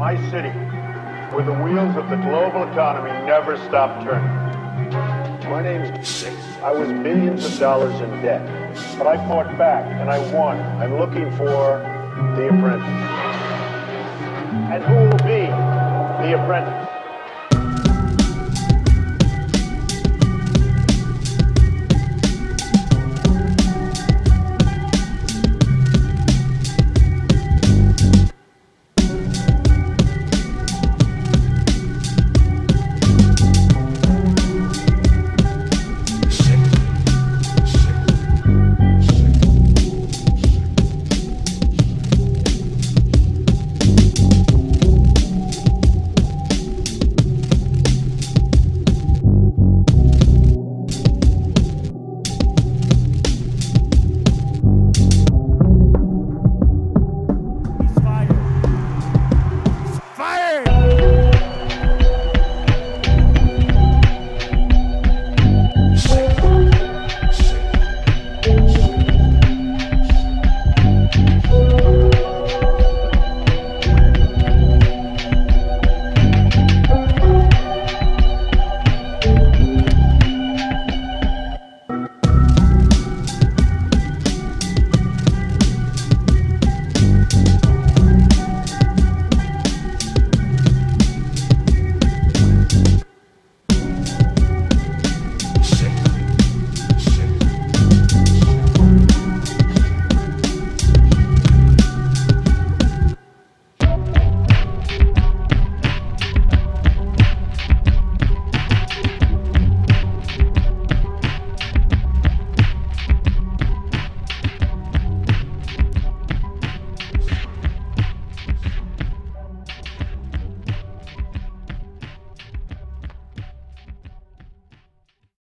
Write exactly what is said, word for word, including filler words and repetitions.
my city, where the wheels of the global economy never stop turning. My name's Six. I was millions of dollars in debt, but I fought back and I won. I'm looking for The Apprentice. And who will be The Apprentice?